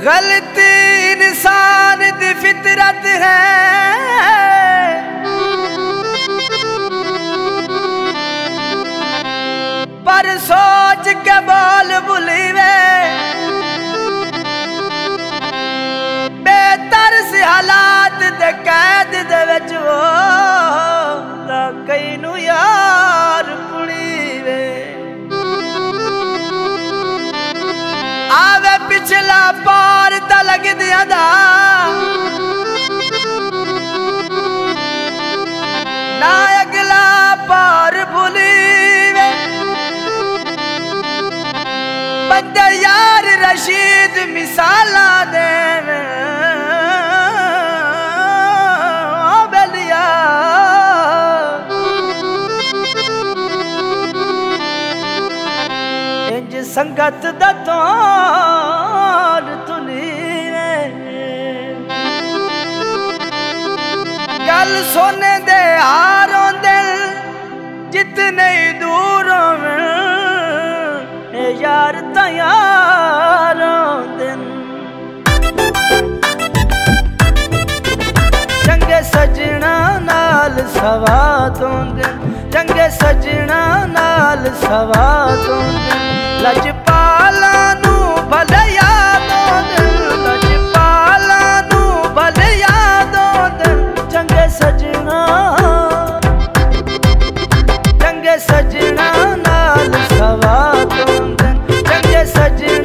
गलती इंसान दी फितरत है, पर सोच के बोल भुलीवे। बेतरस हालात दे कैद दे विच वो कई नू यार पुड़ीवे। आवे पिछला पार ता लग दिया दा, ना अगला पार भुलीवे। बंदे यार रशीद मिसाला देवे, बेलिया इंज संगत दा तौर तुलीवे। गल सोने दे हारों दिल जितने दूरों में यार तैयारों दिन। चंगे सजना नाल सवा तो दिन, चंगे सजना नाल सवा तो दिन। लजपाला नू भले यादों दिन, लजपाला नू भले यादों दिन। चंगे सजना, चंगे सजना नाल सवा तो दिन, चंगे सजना